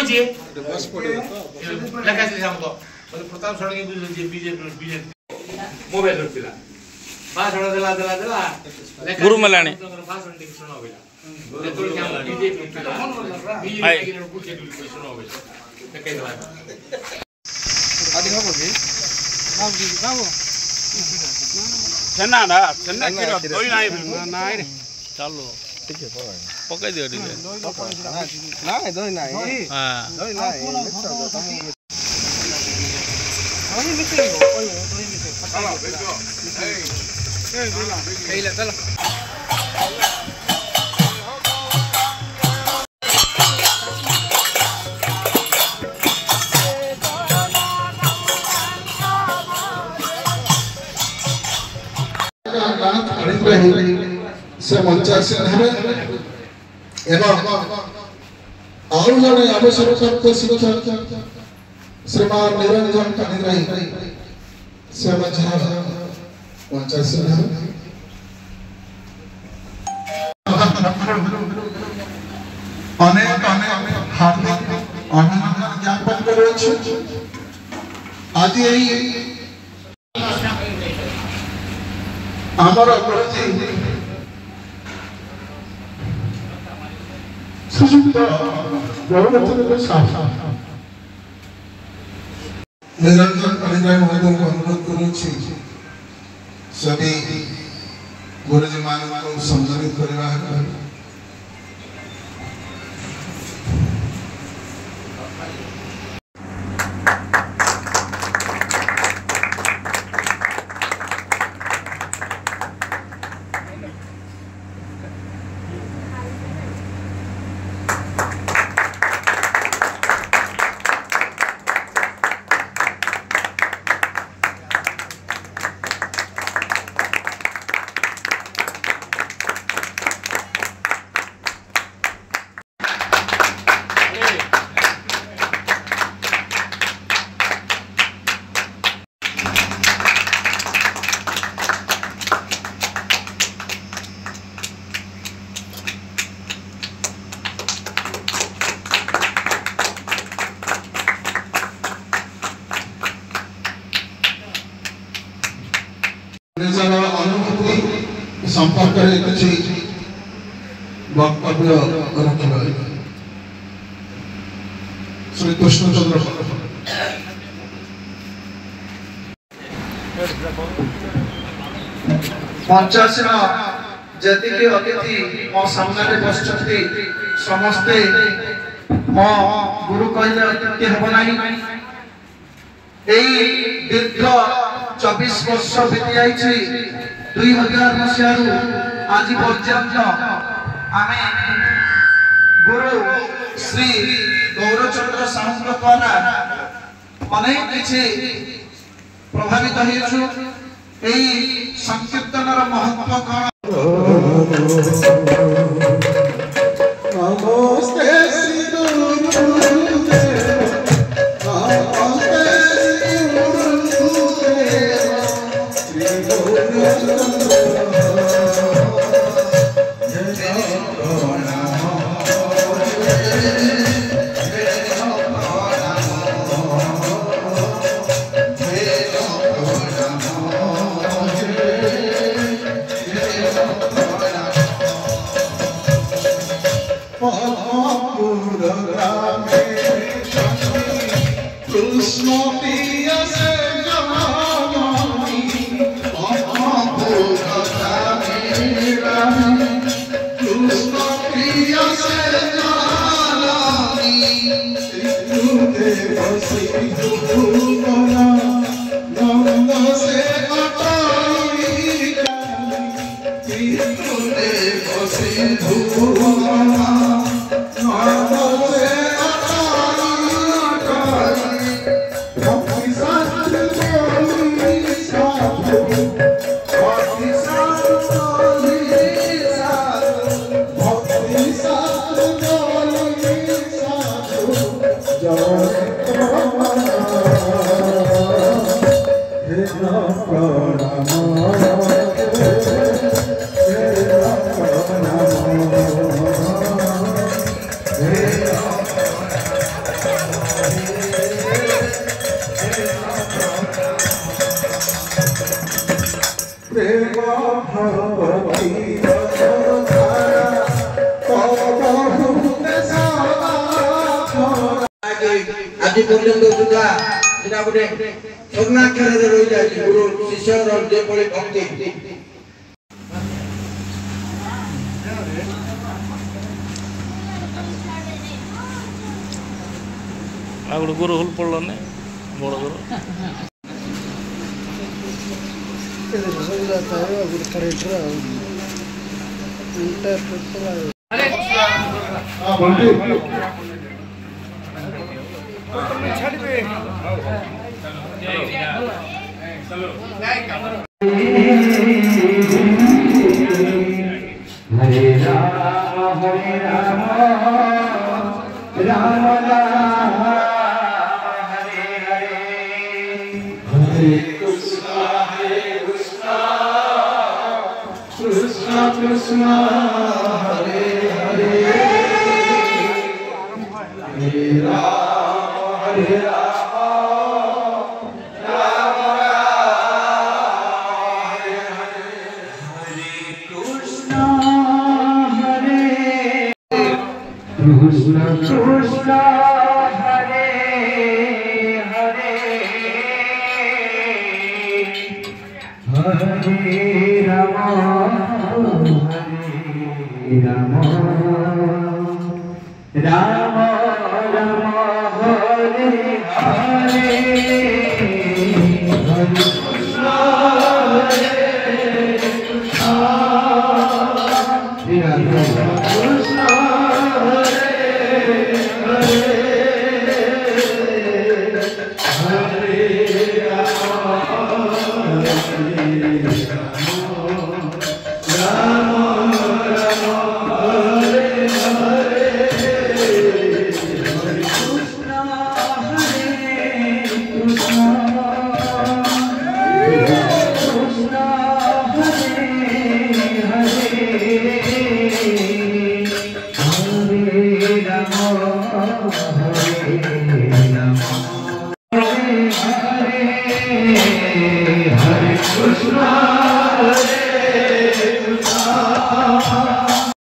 କହିଛି ଲେଖା ଅଛି ଆମକୁ ମାନେ ପ୍ରତାପ ଷଡ଼ଙ୍ଗୀ ବିଜେପି ମୋବାଇଲ ଥିଲା ଭାଷଣ ଦେଲା ଗୁରୁ ମେଲାଣି ଭାଷଣ ଟିକେ ଶୁଣ ବୋଇଲା ଯେତେବେଳେ ଆମ ବିଜେପି ଥିଲା ବିଜେପି ଶୁଣ ବୋଇଲା ଦେଖେଇ ଦେଲା ଆଦି ହବ କି ବାବୁ ଛେନା ନା ଛେନା କ୍ଷୀର ଦହି ନାହିଁ ନାଇଁ ରେ ଚାଲୁ ଟିକେ ପକେଇ ଦିଅ ଟିକେ ନାଇଁ ଦହି ନାଇଁ ହଁ ଦହି ନାଇଁ ଦହି ମିଶେଇବ କହିବ ଦହି ମିଶେଇ ଖାଇଲା ଚାଲ से मंचासीन है एवं आउ जने आवश्यक शिक्षक श्रीमान निरंजन कनिराई से मंचासीन है अनेक हार्दिक अभिनंदन ज्ञापन करू आज आमर गुरुजी श्रीयुक्त गौरवचंद्र साहू निरंजन कनिराई महोदय को अनुरोध करुछि सभी गुरुजी मान को सम्मानित करबा अनुभूति संपर्क वक्तव्य रखिबा श्री कृष्णचंद्र पंचायत जति अतिथि मो सामने बसचंती समस्ते मो गुरु कहले अतिथि हेब नाही एई दीर्घ 24 वर्ष बीती जाइछि 2000 मसियारू आज पर्यंत आमे गुरु श्री गौरचंद्र साहू द्वारा अनेक किछि प्रभावित होइछु एई संकीर्तनर महत्व कोन नमस्ते श्री गुरु आज पर्यंत सुधा जेटा गोटे स्वर्णाक्षर रही जाए गुरु शिष्य जेपरी भक्ति आगुड़ गुरु हुल पड़े बड़ गुरु हरे Ram Ram Ram Hare Hare Hare Krishna Krishna Krishna Hare Hare Hare Ram Krishna Krishna Hare Hare Hare Rama Rama Rama Hare Hare Hare Krishna Hare Krishna Hare Krishna